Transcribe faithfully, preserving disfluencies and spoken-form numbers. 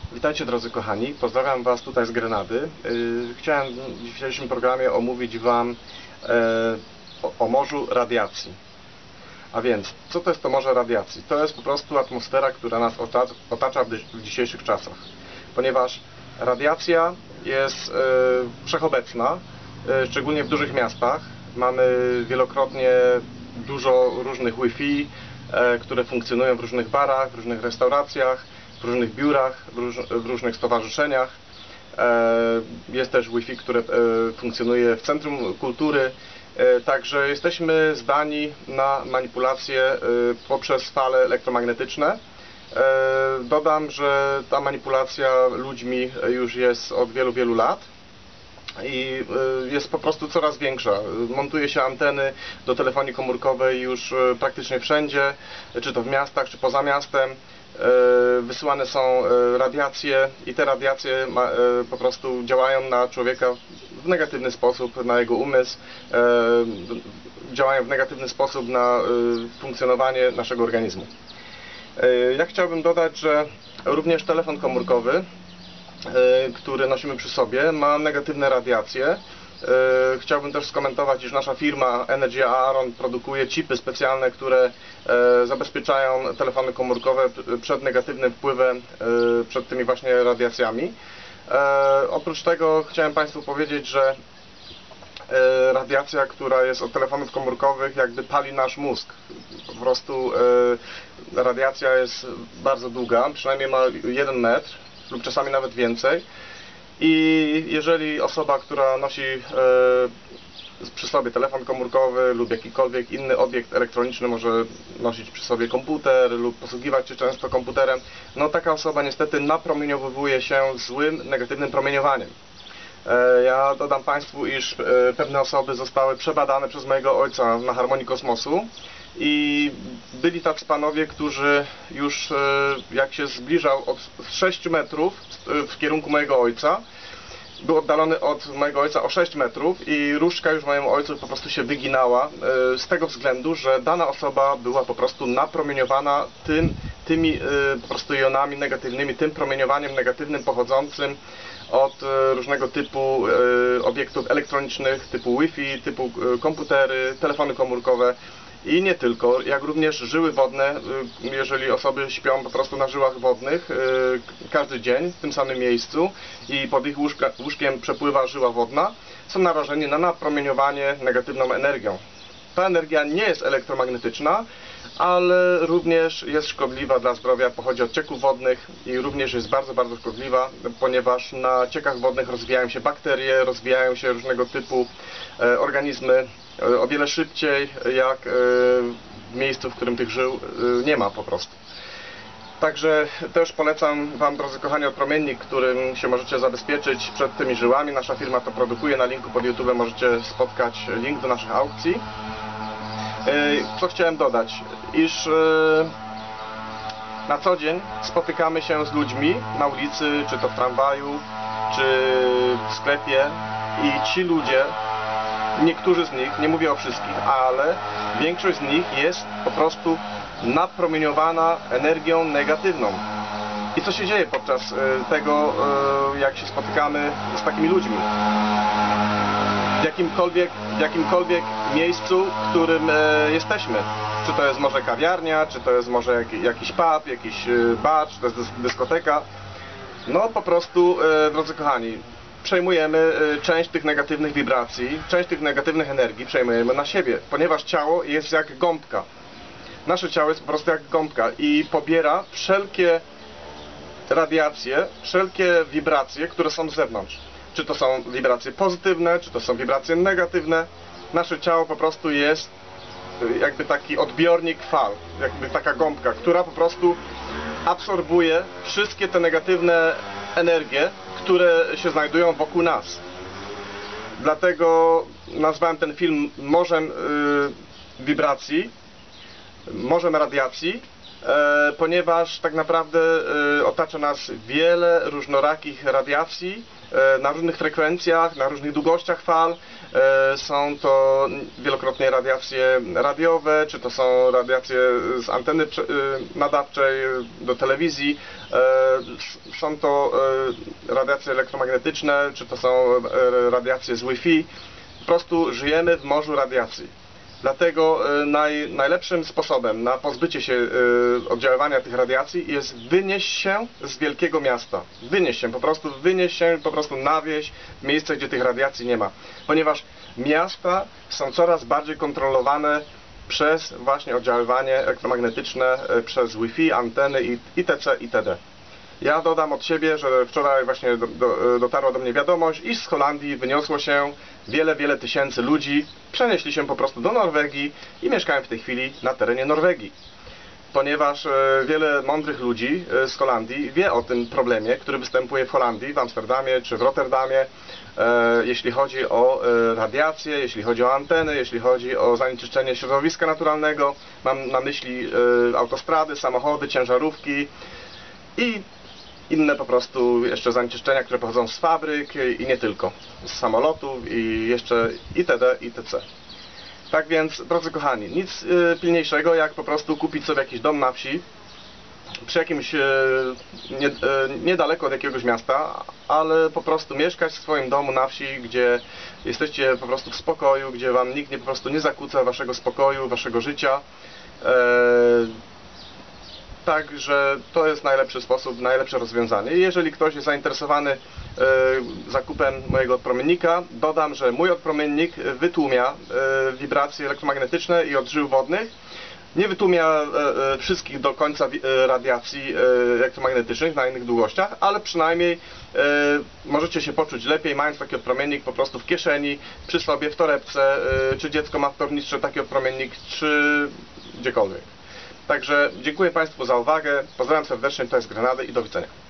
Witajcie drodzy kochani, pozdrawiam Was tutaj z Grenady. Chciałem w dzisiejszym programie omówić Wam o morzu radiacji. A więc, co to jest to morze radiacji? To jest po prostu atmosfera, która nas otacza w dzisiejszych czasach. Ponieważ radiacja jest wszechobecna, szczególnie w dużych miastach. Mamy wielokrotnie dużo różnych Wi-Fi, które funkcjonują w różnych barach, w różnych restauracjach, w różnych biurach, w, róż, w różnych stowarzyszeniach. Jest też Wi-Fi, które funkcjonuje w Centrum Kultury. Także jesteśmy zdani na manipulacje poprzez fale elektromagnetyczne. Dodam, że ta manipulacja ludźmi już jest od wielu, wielu lat i jest po prostu coraz większa. Montuje się anteny do telefonii komórkowej już praktycznie wszędzie, czy to w miastach, czy poza miastem. Wysyłane są radiacje i te radiacje po prostu działają na człowieka w negatywny sposób, na jego umysł, działają w negatywny sposób na funkcjonowanie naszego organizmu. Ja chciałbym dodać, że również telefon komórkowy, który nosimy przy sobie, ma negatywne radiacje. Chciałbym też skomentować, iż nasza firma Energy Aaron produkuje chipy specjalne, które zabezpieczają telefony komórkowe przed negatywnym wpływem, przed tymi właśnie radiacjami. Oprócz tego chciałem Państwu powiedzieć, że radiacja, która jest od telefonów komórkowych, jakby pali nasz mózg. Po prostu radiacja jest bardzo długa, przynajmniej ma jeden metr lub czasami nawet więcej. I jeżeli osoba, która nosi e, przy sobie telefon komórkowy lub jakikolwiek inny obiekt elektroniczny, może nosić przy sobie komputer lub posługiwać się często komputerem, no taka osoba niestety napromieniowuje się złym, negatywnym promieniowaniem. E, ja dodam Państwu, iż e, pewne osoby zostały przebadane przez mojego ojca na Harmonii Kosmosu i byli tacy panowie, którzy już jak się zbliżał od sześciu metrów w kierunku mojego ojca, był oddalony od mojego ojca o sześć metrów i różdżka już mojemu ojcu po prostu się wyginała z tego względu, że dana osoba była po prostu napromieniowana tym, tymi po prostu jonami negatywnymi, tym promieniowaniem negatywnym pochodzącym od różnego typu obiektów elektronicznych, typu Wi-Fi, typu komputery, telefony komórkowe. I nie tylko, jak również żyły wodne, jeżeli osoby śpią po prostu na żyłach wodnych każdy dzień w tym samym miejscu i pod ich łóżka, łóżkiem przepływa żyła wodna, są narażeni na napromieniowanie negatywną energią. Ta energia nie jest elektromagnetyczna, ale również jest szkodliwa dla zdrowia, pochodzi od cieków wodnych i również jest bardzo, bardzo szkodliwa, ponieważ na ciekach wodnych rozwijają się bakterie, rozwijają się różnego typu organizmy o wiele szybciej jak w miejscu, w którym tych żył nie ma po prostu. Także też polecam Wam, drodzy kochani, odpromiennik, którym się możecie zabezpieczyć przed tymi żyłami. Nasza firma to produkuje, na linku pod YouTube możecie spotkać link do naszych aukcji. Co chciałem dodać, iż na co dzień spotykamy się z ludźmi na ulicy, czy to w tramwaju, czy w sklepie i ci ludzie, niektórzy z nich, nie mówię o wszystkich, ale większość z nich jest po prostu napromieniowana energią negatywną. I co się dzieje podczas tego, jak się spotykamy z takimi ludźmi? W jakimkolwiek, w jakimkolwiek miejscu, w którym jesteśmy. Czy to jest może kawiarnia, czy to jest może jakiś pub, jakiś bar, czy to jest dyskoteka. No po prostu, drodzy kochani, przejmujemy część tych negatywnych wibracji, część tych negatywnych energii przejmujemy na siebie, ponieważ ciało jest jak gąbka. Nasze ciało jest po prostu jak gąbka i pobiera wszelkie radiacje, wszelkie wibracje, które są z zewnątrz. Czy to są wibracje pozytywne, czy to są wibracje negatywne. Nasze ciało po prostu jest jakby taki odbiornik fal, jakby taka gąbka, która po prostu absorbuje wszystkie te negatywne energie, które się znajdują wokół nas. Dlatego nazwałem ten film morzem yy, wibracji, morzem radiacji e, ponieważ tak naprawdę e, otacza nas wiele różnorakich radiacji e, na różnych frekwencjach, na różnych długościach fal. E, są to wielokrotnie radiacje radiowe, czy to są radiacje z anteny e, nadawczej do telewizji, e, są to e, radiacje elektromagnetyczne, czy to są e, radiacje z Wi-Fi. Po prostu żyjemy w morzu radiacji. Dlatego naj, najlepszym sposobem na pozbycie się y, oddziaływania tych radiacji jest wynieść się z wielkiego miasta. Wynieść się, po prostu wynieść się po prostu na wieś, w miejsce, gdzie tych radiacji nie ma. Ponieważ miasta są coraz bardziej kontrolowane przez właśnie oddziaływanie elektromagnetyczne, y, przez Wi-Fi, anteny itc. itd. Ja dodam od siebie, że wczoraj właśnie do, do, dotarła do mnie wiadomość, iż z Holandii wyniosło się wiele, wiele tysięcy ludzi, przenieśli się po prostu do Norwegii i mieszkają w tej chwili na terenie Norwegii. Ponieważ e, wiele mądrych ludzi e, z Holandii wie o tym problemie, który występuje w Holandii, w Amsterdamie czy w Rotterdamie, e, jeśli chodzi o e, radiację, jeśli chodzi o anteny, jeśli chodzi o zanieczyszczenie środowiska naturalnego. Mam na myśli e, autostrady, samochody, ciężarówki i inne po prostu jeszcze zanieczyszczenia, które pochodzą z fabryk i nie tylko, z samolotów i jeszcze itd. itc. Tak więc, drodzy kochani, nic y, pilniejszego jak po prostu kupić sobie jakiś dom na wsi, przy jakimś y, nie, y, niedaleko od jakiegoś miasta, ale po prostu mieszkać w swoim domu na wsi, gdzie jesteście po prostu w spokoju, gdzie wam nikt nie, po prostu nie zakłóca waszego spokoju, waszego życia. Y, Także to jest najlepszy sposób, najlepsze rozwiązanie. I jeżeli ktoś jest zainteresowany e, zakupem mojego odpromiennika, dodam, że mój odpromiennik wytłumia e, wibracje elektromagnetyczne i odżył wodnych. Nie wytłumia e, e, wszystkich do końca e, radiacji e, elektromagnetycznych na innych długościach, ale przynajmniej e, możecie się poczuć lepiej, mając taki odpromiennik po prostu w kieszeni, przy sobie, w torebce, e, czy dziecko ma w tornistrze taki odpromiennik, czy gdziekolwiek. Także dziękuję Państwu za uwagę, pozdrawiam serdecznie, to jest Grenady i do widzenia.